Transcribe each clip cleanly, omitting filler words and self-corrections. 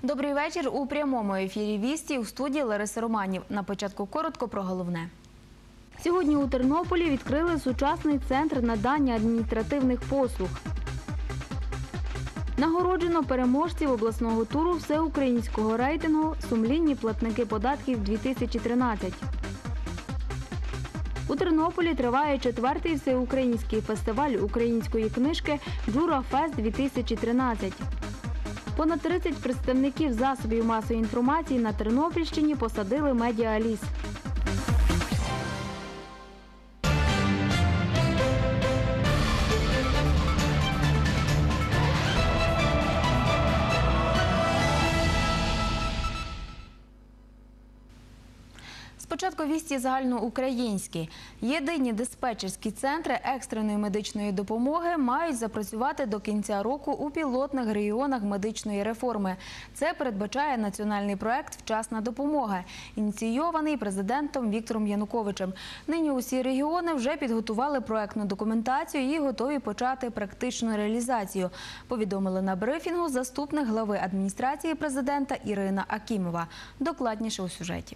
Добрий вечір. У прямому ефірі «Вісті» у студії Лариса Романів. На початку коротко про головне. Сьогодні у Тернополі відкрили сучасний центр надання адміністративних послуг. Нагороджено переможців обласного туру всеукраїнського рейтингу «Сумлінні платники податків-2013». У Тернополі триває 4-й всеукраїнський фестиваль української книжки «Джура-Фест-2013». Понад 30 представників засобів масової інформації на Тернопільщині посадили медіаліс. Спочатку «Вісті» загальноукраїнські. Єдині диспетчерські центри екстреної медичної допомоги мають запрацювати до кінця року у пілотних регіонах медичної реформи. Це передбачає національний проект «Вчасна допомога», ініційований президентом Віктором Януковичем. Нині усі регіони вже підготували проектну документацію і готові почати практичну реалізацію, повідомили на брифінгу заступник глави адміністрації президента Ірина Акімова. Докладніше у сюжеті.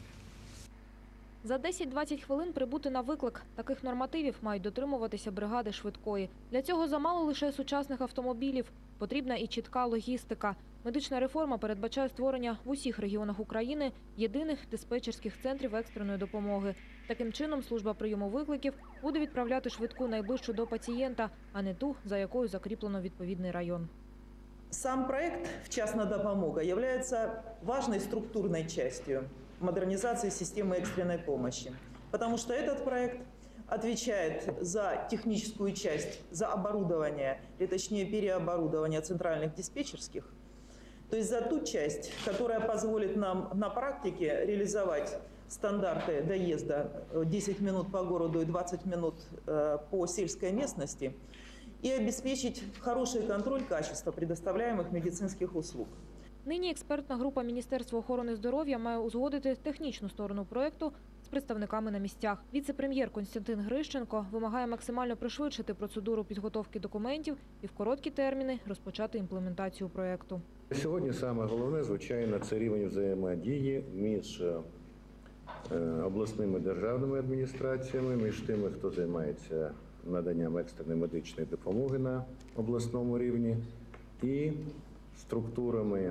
За 10-20 хвилин прибути на виклик. Таких нормативів мають дотримуватися бригади швидкої. Для цього замало лише сучасних автомобілів. Потрібна і чітка логістика. Медична реформа передбачає створення в усіх регіонах України єдиних диспетчерських центрів екстреної допомоги. Таким чином, служба прийому викликів буде відправляти швидку найближчу до пацієнта, а не ту, за якою закріплено відповідний район. Сам проект «Вчасная допомога» является важной структурной частью модернизации системы экстренной помощи, потому что этот проект отвечает за техническую часть, за оборудование, или точнее переоборудование центральных диспетчерских, то есть за ту часть, которая позволит нам на практике реализовать стандарты доезда 10 минут по городу и 20 минут по сельской местности и обеспечить хороший контроль качества предоставляемых медицинских услуг. Нині експертна група Міністерства охорони здоров'я має узгодити технічну сторону проєкту з представниками на місцях. Віце-прем'єр Костянтин Грищенко вимагає максимально пришвидшити процедуру підготовки документів і в короткі терміни розпочати імплементацію проєкту. Сьогодні саме головне, звичайно, це рівень взаємодії між обласними державними адміністраціями, між тими, хто займається наданням екстреної медичної допомоги на обласному рівні, і структурами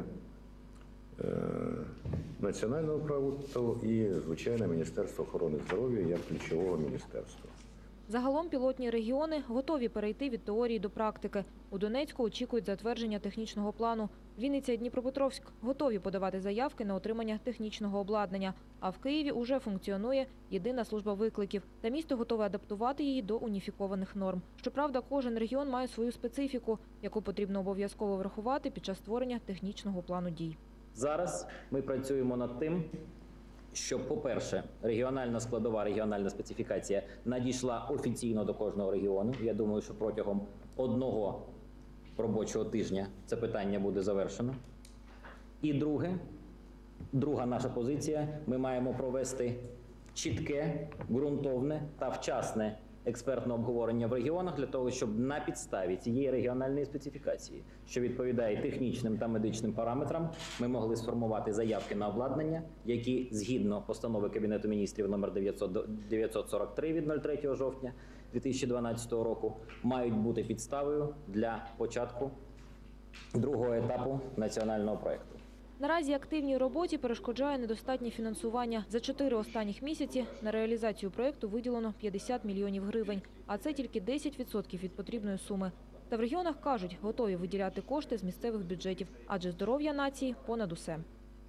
національного праву і, звичайно, Міністерства охорони здоров'я як ключового міністерства. Загалом пілотні регіони готові перейти від теорії до практики. У Донецьку очікують затвердження технічного плану. Вінниця і Дніпропетровськ готові подавати заявки на отримання технічного обладнання. А в Києві уже функціонує єдина служба викликів. Та місто готове адаптувати її до уніфікованих норм. Щоправда, кожен регіон має свою специфіку, яку потрібно обов'язково врахувати під час створення технічного плану дій. Зараз ми працюємо над тим, щоб, по-перше, регіональна складова, регіональна специфікація надійшла офіційно до кожного регіону. Я думаю, що протягом одного робочого тижня це питання буде завершено. І друга наша позиція – ми маємо провести чітке, ґрунтовне та вчасне експертне обговорення в регіонах для того, щоб на підставі цієї регіональної специфікації, що відповідає технічним та медичним параметрам, ми могли сформувати заявки на обладнання, які згідно постанови Кабінету міністрів номер 943 від 03 жовтня 2012 року мають бути підставою для початку другого етапу національного проєкту. Наразі активній роботі перешкоджає недостатнє фінансування. За 4 останніх місяці на реалізацію проєкту виділено 50 мільйонів гривень, а це тільки 10% від потрібної суми. Та в регіонах кажуть, готові виділяти кошти з місцевих бюджетів, адже здоров'я нації понад усе.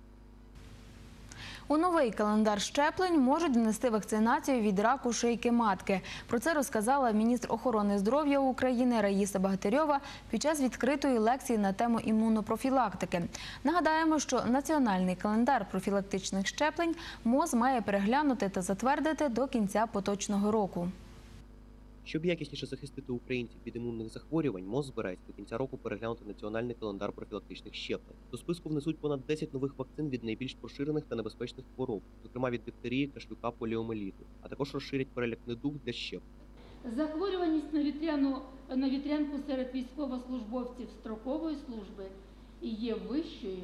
У новий календар щеплень можуть внести вакцинацію від раку шийки матки. Про це розказала міністр охорони здоров'я України Раїса Багатирьова під час відкритої лекції на тему імунопрофілактики. Нагадаємо, що національний календар профілактичних щеплень МОЗ має переглянути та затвердити до кінця поточного року. Щоб якісніше захистити українців від імунних захворювань, МОЗ збирається до кінця року переглянути національний календар профілактичних щеплень. До списку внесуть понад 10 нових вакцин від найбільш поширених та небезпечних хвороб, зокрема від дифтерії, кашлюка, поліомеліту, а також розширять перелік недуг для щеплень. Захворюваність на вітрянку серед військовослужбовців строкової служби є вищою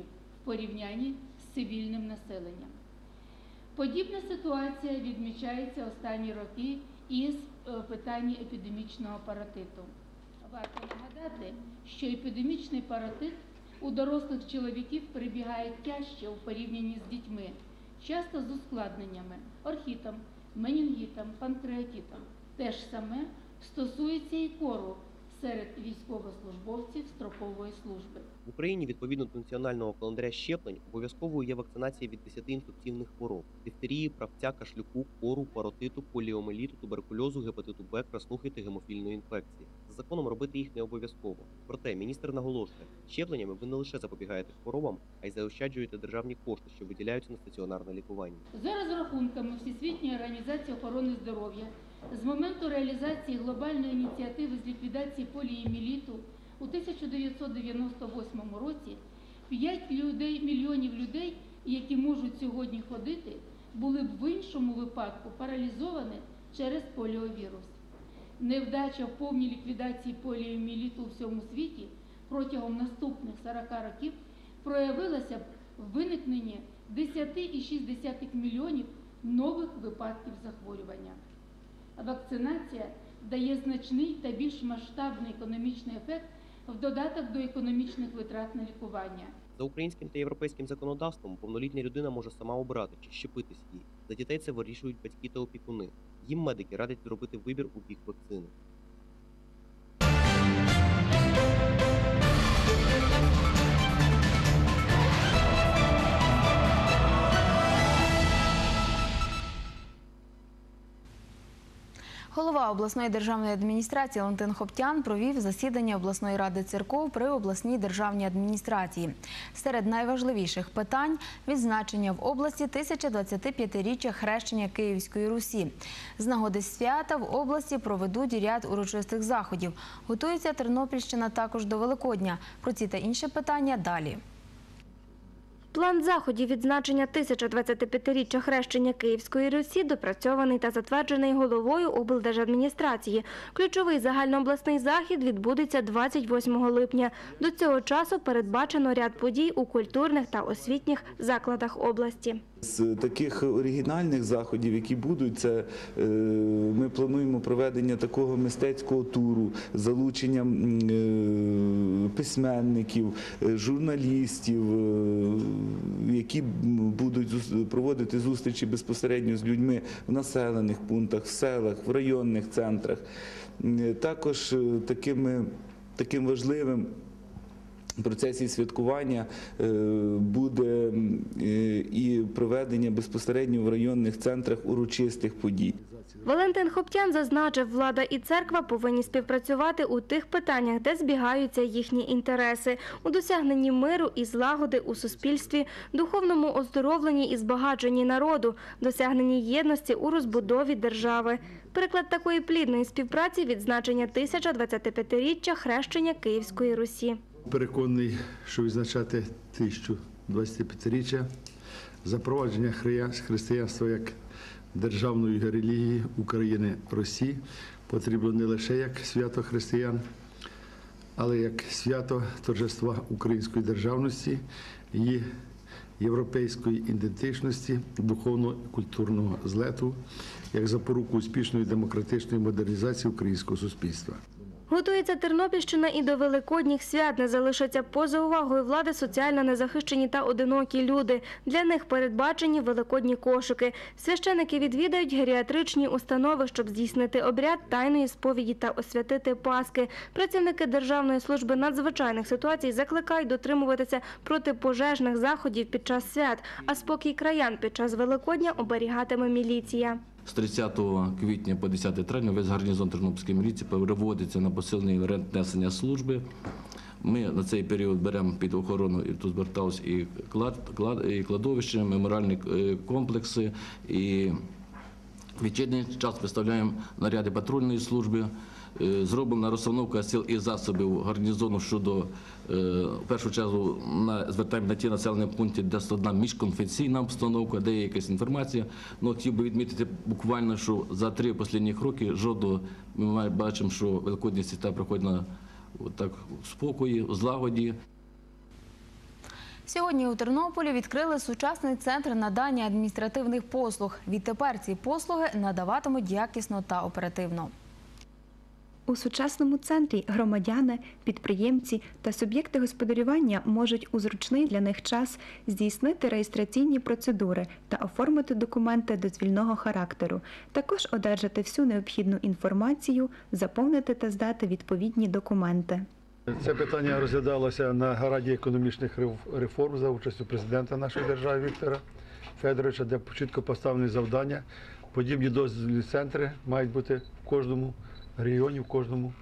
в порівнянні з цивільним населенням. Подібна ситуація відмічається останні роки із питання епідемічного паротиту. Варто нагадати, що епідемічний паротит у дорослих чоловіків перебігає тяжче у порівнянні з дітьми, часто з ускладненнями – орхітом, менінгітом, панкреатитом. Те ж саме стосується і кору серед військовослужбовців строкової служби. В Україні відповідно до національного календаря щеплень обов'язковою є вакцинація від 10 інфекційних хвороб – дифтерії, правця, кашлюку, кору, паротиту, поліомеліту, туберкульозу, гепатиту Б, краснухи та гемофільної інфекції. За законом робити їх не обов'язково. Проте міністр наголошує, щепленнями ви не лише запобігаєте хворобам, а й заощаджуєте державні кошти, що виділяються на стаціонарне лікування. За розрахунками Всесвітньої організації охорони здоров'я, з моменту реалізації глобальної ініціативи з ліквідації поліомієліту у 1998 році 5 мільйонів людей, які можуть сьогодні ходити, були б в іншому випадку паралізовані через поліовірус. Невдача в повній ліквідації поліомієліту у всьому світі протягом наступних 40 років проявилася в виникненні 10,6 мільйонів нових випадків захворювання. Вакцинація дає значний та більш масштабний економічний ефект в додаток до економічних витрат на лікування. За українським та європейським законодавством повнолітня людина може сама обирати, чи щепитись їй. За дітей це вирішують батьки та опікуни. Їм медики радять зробити вибір у бік вакцини. Голова обласної державної адміністрації Валентин Хоптян провів засідання обласної ради церков при обласній державній адміністрації. Серед найважливіших питань – відзначення в області 1025-річчя хрещення Київської Русі. З нагоди свята в області проведуть ряд урочистих заходів. Готується Тернопільщина також до Великодня. Про ці та інші питання далі. План заходів відзначення 1025-річчя хрещення Київської Русі допрацьований та затверджений головою облдержадміністрації. Ключовий загальнообласний захід відбудеться 28 липня. До цього часу передбачено ряд подій у культурних та освітніх закладах області. З таких оригінальних заходів, які будуть, це ми плануємо проведення такого мистецького туру з залученням письменників, журналістів, які будуть проводити зустрічі безпосередньо з людьми в населених пунктах, в селах, в районних центрах. Також таким важливим в процесі святкування буде і проведення безпосередньо в районних центрах урочистих подій. Валентин Хоптян зазначив, влада і церква повинні співпрацювати у тих питаннях, де збігаються їхні інтереси – у досягненні миру і злагоди у суспільстві, духовному оздоровленні і збагаченні народу, досягненні єдності у розбудові держави. Приклад такої плідної співпраці – відзначення 1025-річчя хрещення Київської Русі. Переконаний, що відзначати 1025-річчя запровадження християнства як державної релігії України Русі потрібно не лише як свято християн, але як свято торжества української державності, її європейської ідентичності, духовно-культурного злету, як запоруку успішної демократичної модернізації українського суспільства. Готується Тернопільщина і до великодніх свят. Не залишаться поза увагою влади соціально незахищені та одинокі люди. Для них передбачені великодні кошики. Священики відвідають геріатричні установи, щоб здійснити обряд тайної сповіді та освятити Паски. Працівники Державної служби надзвичайних ситуацій закликають дотримуватися протипожежних заходів під час свят, а спокій краян під час Великодня оберігатиме міліція. З 30 квітня по 10 травня весь гарнізон Тернопільської міліції переводиться на посилений варіант несення служби. Ми на цей період беремо під охорону, і тут зверталось і кладовище, меморіальні комплекси, і в вечірній час представляємо наряди патрульної служби, зроблена розстановка сил і засобів гарнізону щодо, в першу чергу, звертаємо на ті населені пункти, де складна міжконфесійна обстановка, де є якась інформація. Ну, хотів би відмітити буквально, що за 3 останні роки жодного, ми бачимо, що великодні свята проходять в спокої, в злагоді. Сьогодні у Тернополі відкрили сучасний центр надання адміністративних послуг. Відтепер ці послуги надаватимуть якісно та оперативно. У сучасному центрі громадяни, підприємці та суб'єкти господарювання можуть у зручний для них час здійснити реєстраційні процедури та оформити документи дозвільного характеру, також одержати всю необхідну інформацію, заповнити та здати відповідні документи. Це питання розглядалося на Раді економічних реформ за участю президента нашої держави Віктора Федоровича, де чітко поставлені завдання. Подібні дозвільні центри мають бути в кожному регіоні, в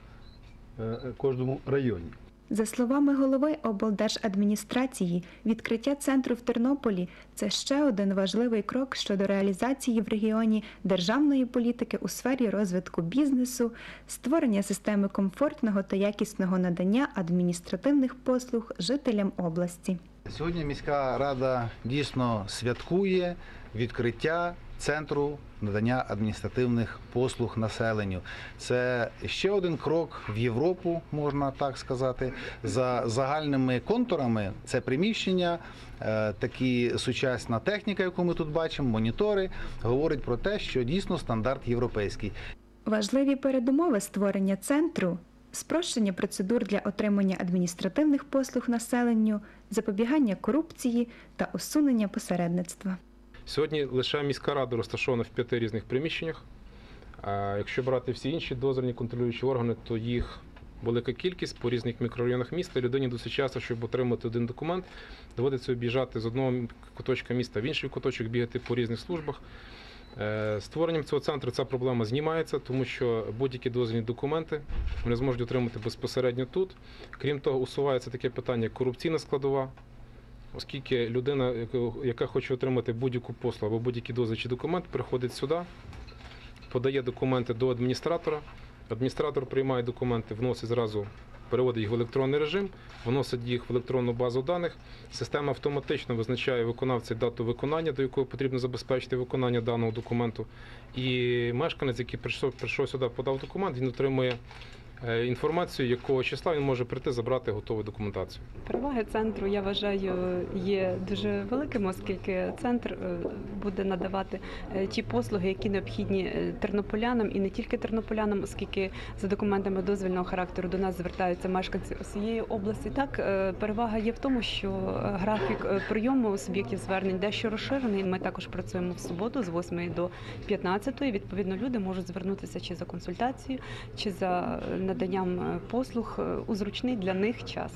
кожному районі. За словами голови облдержадміністрації, відкриття центру в Тернополі – це ще один важливий крок щодо реалізації в регіоні державної політики у сфері розвитку бізнесу, створення системи комфортного та якісного надання адміністративних послуг жителям області. Сьогодні міська рада дійсно святкує відкриття центру надання адміністративних послуг населенню. Це ще один крок в Європу, можна так сказати. За загальними контурами це приміщення, такі сучасна техніка, яку ми тут бачимо, монітори, говорить про те, що дійсно стандарт європейський. Важливі передумови створення центру – спрощення процедур для отримання адміністративних послуг населенню, запобігання корупції та усунення посередництва. Сьогодні лише міська рада розташована в 5 різних приміщеннях. Якщо брати всі інші дозвільні контролюючі органи, то їх велика кількість по різних мікрорайонах міста. Людині досить часто, щоб отримати один документ, доводиться об'їжджати з одного куточка міста в інший куточок, бігати по різних службах. Створенням цього центру ця проблема знімається, тому що будь-які дозвільні документи вони зможуть отримати безпосередньо тут. Крім того, усувається таке питання, як корупційна складова. Оскільки людина, яка хоче отримати будь-яку послугу або будь-який дозвіл чи документ, приходить сюди, подає документи до адміністратора, адміністратор приймає документи, вносить зразу, переводить їх в електронний режим, вносить їх в електронну базу даних, система автоматично визначає виконавця дату виконання, до якої потрібно забезпечити виконання даного документу, і мешканець, який прийшов сюди, подав документ, він отримує інформацію, якого числа він може прийти, забрати готову документацію. Переваги центру, я вважаю, є дуже великими, оскільки центр буде надавати ті послуги, які необхідні тернополянам і не тільки тернополянам, оскільки за документами дозвільного характеру до нас звертаються мешканці усієї області. Так, перевага є в тому, що графік прийому суб'єктів звернень дещо розширений. Ми також працюємо в суботу з 8 до 15. Відповідно, люди можуть звернутися чи за консультацією, чи за наданням послуг у зручний для них час.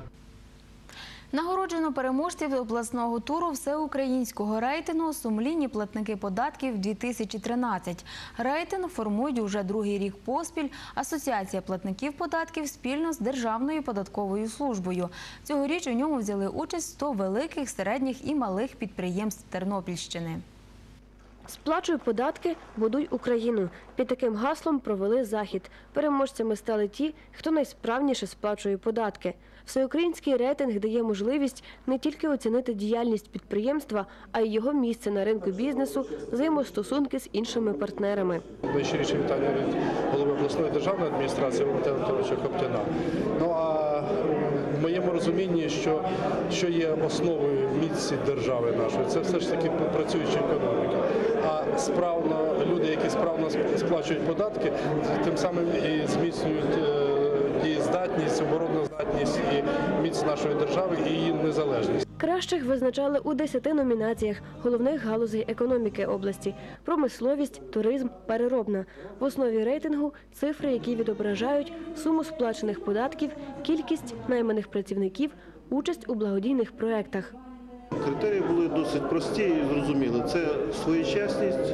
Нагороджено переможців обласного туру всеукраїнського рейтингу «Сумлінні платники податків-2013». Рейтинг формують уже другий рік поспіль Асоціація платників податків спільно з Державною податковою службою. Цьогоріч у ньому взяли участь 100 великих, середніх і малих підприємств Тернопільщини. «Сплачуй податки, будуй Україну». Під таким гаслом провели захід. Переможцями стали ті, хто найсправніше сплачує податки. Всеукраїнський рейтинг дає можливість не тільки оцінити діяльність підприємства, а й його місце на ринку бізнесу, взаємостосунки з іншими партнерами. Найщиріше вітання від голови обласної державної адміністрації Валентина Анатолійовича Коптяна. Ну а в моєму розумінні, що є основою міці держави нашої, це все ж таки працююча економіка. А люди, які справно сплачують податки, тим самим і зміцнюють дієздатність, обороноздатність і міць нашої держави і її незалежність. Кращих визначали у 10 номінаціях головних галузей економіки області – промисловість, туризм, переробна. В основі рейтингу – цифри, які відображають суму сплачених податків, кількість найманих працівників, участь у благодійних проєктах. Критерії були досить прості і зрозумілі. Це своєчасність,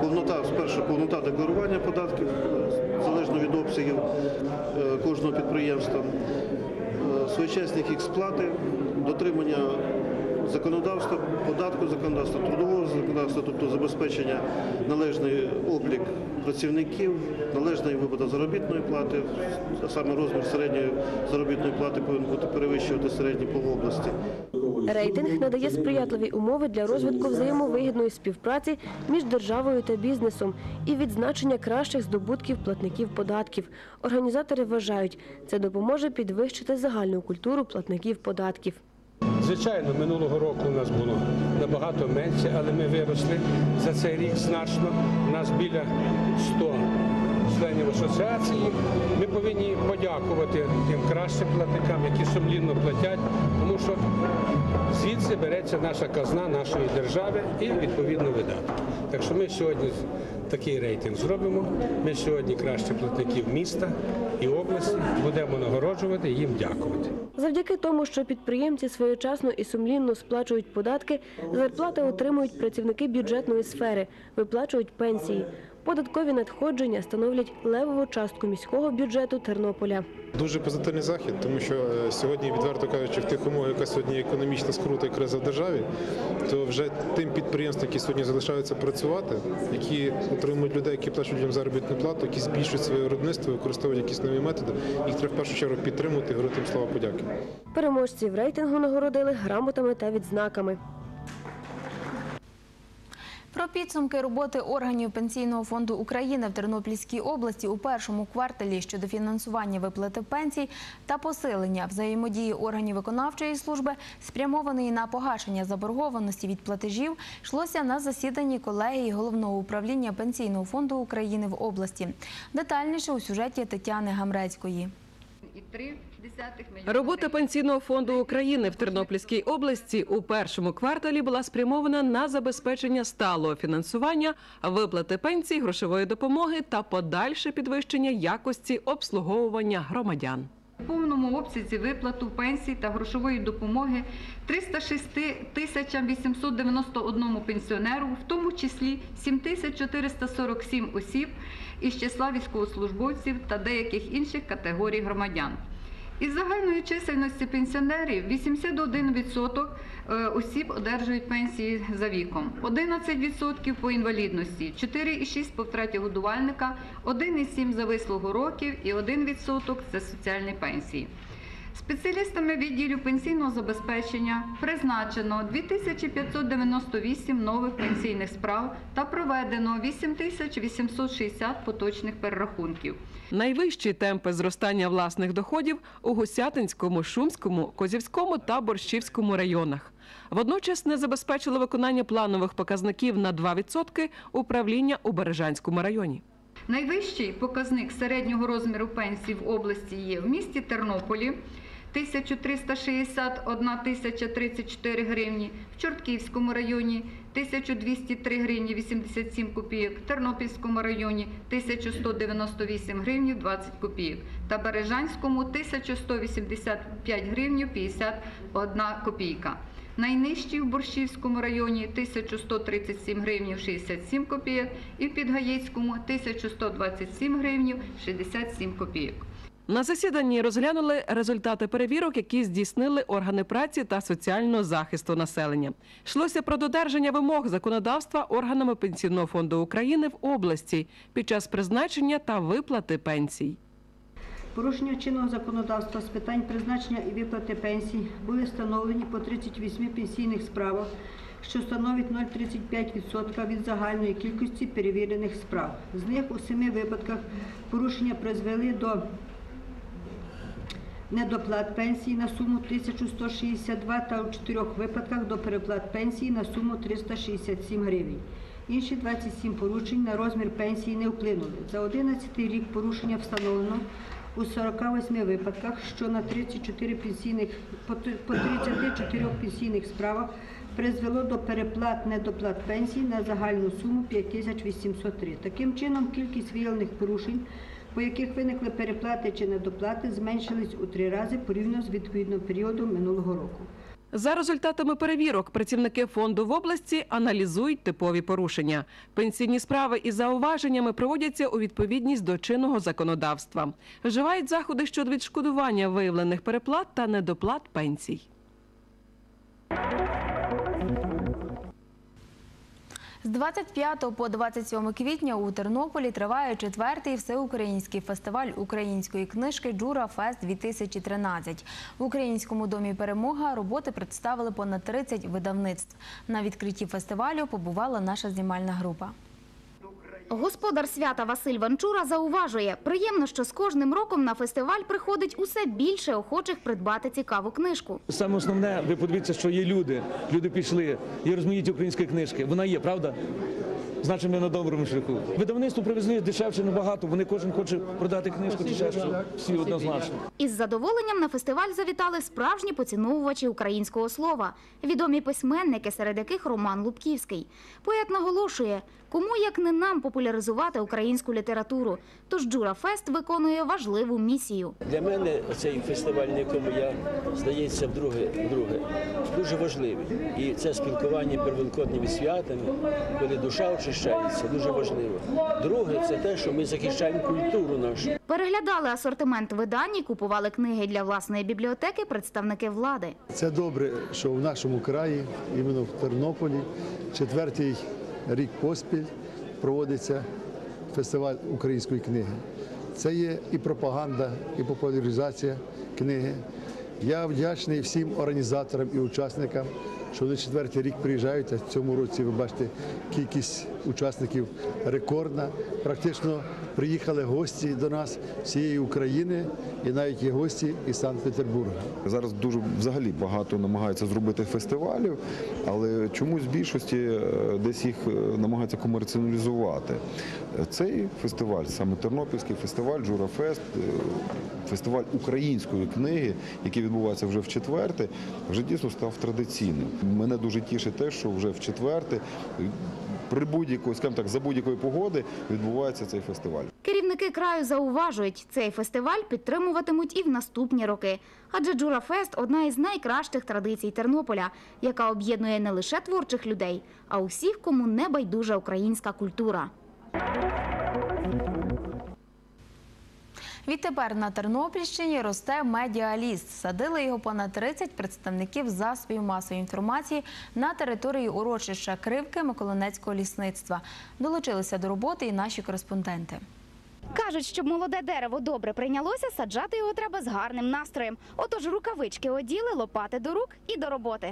повнота декларування податків, залежно від обсягів кожного підприємства, своєчасність їх сплати, дотримання законодавства, податку законодавства, трудового законодавства, тобто забезпечення належний облік працівників, належної виплата заробітної плати, а саме розмір середньої заробітної плати повинен бути перевищувати середній по області. Рейтинг надає сприятливі умови для розвитку взаємовигідної співпраці між державою та бізнесом і відзначення кращих здобутків платників податків. Організатори вважають, це допоможе підвищити загальну культуру платників податків. Звичайно, минулого року у нас було набагато менше, але ми виросли за цей рік значно. У нас біля 100 членів асоціації. Ми повинні подякувати тим кращим платникам, які сумлінно платять, тому що звідси береться наша казна нашої держави і відповідно видатки. Так що ми сьогодні такий рейтинг зробимо. Ми сьогодні кращі платників міста і області будемо нагороджувати і їм дякувати. Завдяки тому, що підприємці своєчасно і сумлінно сплачують податки, зарплати отримують працівники бюджетної сфери, виплачують пенсії. Податкові надходження становлять левову частку міського бюджету Тернополя. Дуже позитивний захід, тому що сьогодні, відверто кажучи, в тих умовах, яка сьогодні економічна скрута і криза в державі, то вже тим підприємствам, які сьогодні залишаються працювати, які отримують людей, які платять людям заробітну плату, які збільшують своє виробництво, використовують якісь нові методи, їх треба в першу чергу підтримувати і говорити їм слова подяки. Переможців рейтингу нагородили грамотами та відзнаками. Про підсумки роботи органів Пенсійного фонду України в Тернопільській області у першому кварталі щодо фінансування виплати пенсій та посилення взаємодії органів виконавчої служби, спрямованої на погашення заборгованості від платежів, йшлося на засіданні колегії Головного управління Пенсійного фонду України в області. Детальніше у сюжеті Тетяни Гамрецької. Робота Пенсійного фонду України в Тернопільській області у першому кварталі була спрямована на забезпечення сталого фінансування, виплати пенсій, грошової допомоги та подальше підвищення якості обслуговування громадян. У повному обсязі виплату пенсій та грошової допомоги 306 891 пенсіонеру, в тому числі 7447 осіб із числа військовослужбовців та деяких інших категорій громадян. Із загальної чисельності пенсіонерів 81% осіб одержують пенсії за віком, 11% по інвалідності, 4,6% по втраті годувальника, 1,7% за вислугу років і 1% за соціальні пенсії. Спеціалістами відділу пенсійного забезпечення призначено 2598 нових пенсійних справ та проведено 8860 поточних перерахунків. Найвищі темпи зростання власних доходів у Гусятинському, Шумському, Козівському та Борщівському районах. Водночас не забезпечило виконання планових показників на 2% управління у Бережанському районі. Найвищий показник середнього розміру пенсій в області є в місті Тернополі – 1361 034 гривні, в Чортківському районі – 1203 гривні 87 копійок, в Тернопільському районі – 1198 гривень 20 копійок та Бережанському – 1185 гривень 51 копійка. Найнижчий в Борщівському районі – 1137 гривень 67 копійок і в Підгаєцькому – 1127 гривень 67 копійок. На засіданні розглянули результати перевірок, які здійснили органи праці та соціального захисту населення. Йшлося про додержання вимог законодавства органами Пенсійного фонду України в області під час призначення та виплати пенсій. Порушення чинного законодавства з питань призначення і виплати пенсій були встановлені по 38 пенсійних справах, що становить 0,35% від загальної кількості перевірених справ. З них у 7 випадках порушення призвели до недоплат пенсії на суму 1162 та у 4 випадках до переплат пенсії на суму 367 гривень. Інші 27 порушень на розмір пенсії не вплинули. За 11 рік порушення встановлено у 48 випадках, що на 34 пенсійних справах призвело до переплат недоплат пенсій на загальну суму 5803. Таким чином, кількість виявлених порушень, по яких виникли переплати чи недоплати, зменшились у 3 рази порівняно з відповідним періодом минулого року. За результатами перевірок працівники фонду в області аналізують типові порушення. Пенсійні справи із зауваженнями проводяться у відповідність до чинного законодавства. Вживають заходи щодо відшкодування виявлених переплат та недоплат пенсій. З 25 по 27 квітня у Тернополі триває 4-й всеукраїнський фестиваль української книжки «Джура-Фест-2013». В Українському домі «Перемога» роботи представили понад 30 видавництв. На відкритті фестивалю побувала наша знімальна група. Господар свята Василь Ванчура зауважує, приємно, що з кожним роком на фестиваль приходить усе більше охочих придбати цікаву книжку. Саме основне, ви подивіться, що є люди. Люди пішли, є розмаїті української книжки. Вона є, правда? Значить, ми на доброму шляху. Видавництво привезли дешевше набагато, вони кожен хоче продати книжку дешевше, всі однозначно. Із задоволенням на фестиваль завітали справжні поціновувачі українського слова, відомі письменники, серед яких Роман Лубківський. Поет наголошує, кому як не нам популяризувати українську літературу, тож Джура Фест виконує важливу місію. Для мене цей фестиваль, на якому я, здається, вдруге, дуже важливий. І це спілкування перед великодніми святами, коли душа очищається, дуже важливо. Друге, це те, що ми захищаємо культуру нашу. Переглядали асортимент видань і купували книги для власної бібліотеки представники влади. Це добре, що в нашому краї, іменно в Тернополі, 4-й рік поспіль проводиться фестиваль української книги. Це є і пропаганда, і популяризація книги. Я вдячний всім організаторам і учасникам, що вони 4-й рік приїжджають. В цьому році, ви бачите, кількість учасників рекордна. Практично приїхали гості до нас з всієї України і навіть є гості із Санкт-Петербурга. Зараз дуже взагалі багато намагаються зробити фестивалів, але чомусь в більшості десь їх намагаються комерціалізувати. Цей фестиваль, саме Тернопільський фестиваль, Джура Фест, фестиваль української книги, який відбувається вже в 4-те, вже дійсно став традиційним. Мене дуже тішить те, що вже в 4-те при будь-якої, скажімо так, за будь-якої погоди відбувається цей фестиваль. Керівники краю зауважують, цей фестиваль підтримуватимуть і в наступні роки. Адже Джура Фест – одна із найкращих традицій Тернополя, яка об'єднує не лише творчих людей, а усіх, кому не байдужа українська культура. Відтепер на Тернопільщині росте медіаліс. Садили його понад 30 представників засобів масової інформації на території урочища Кривки Миколинецького лісництва. Долучилися до роботи і наші кореспонденти. Кажуть, щоб молоде дерево добре прийнялося, саджати його треба з гарним настроєм. Отож рукавички оділи, лопати до рук і до роботи.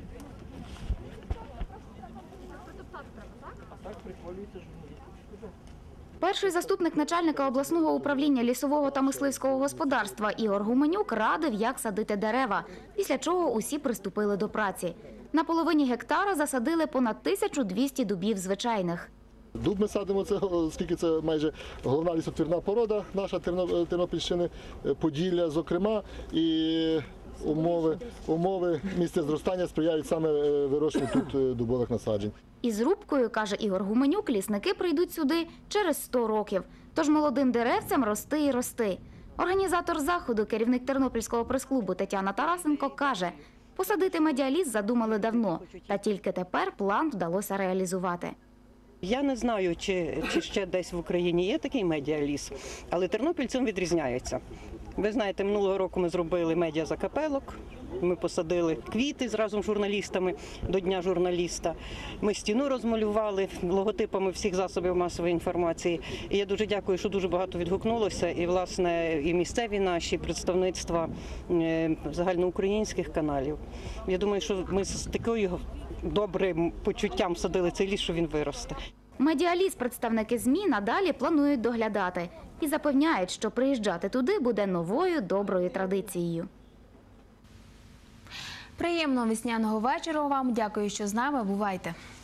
Перший заступник начальника обласного управління лісового та мисливського господарства Ігор Гуменюк радив, як садити дерева, після чого усі приступили до праці. На половині гектара засадили понад 1200 дубів звичайних. Дуб ми садимо, оскільки це майже головна лісотвірна порода наша Тернопільщини, Поділля, зокрема, і умови місця зростання сприяють саме вирощенню тут дубових насаджень. Із рубкою, каже Ігор Гуменюк, лісники прийдуть сюди через 100 років. Тож молодим деревцям рости і рости. Організатор заходу, керівник Тернопільського прес-клубу Тетяна Тарасенко, каже, посадити медіаліс задумали давно, та тільки тепер план вдалося реалізувати. Я не знаю, чи ще десь в Україні є такий медіаліс, але Тернопіль цим відрізняється. Ви знаєте, минулого року ми зробили медіазакапелок, ми посадили квіти разом з журналістами до Дня журналіста. Ми стіну розмалювали логотипами всіх засобів масової інформації. І я дуже дякую, що дуже багато відгукнулося. І, власне, і місцеві наші представництва загальноукраїнських каналів. Я думаю, що ми з такою добрим почуттям садили цей ліс, що він виросте. Медіаліс представники ЗМІ надалі планують доглядати і запевняють, що приїжджати туди буде новою доброю традицією. Приємного весняного вечора вам. Дякую, що з нами. Бувайте.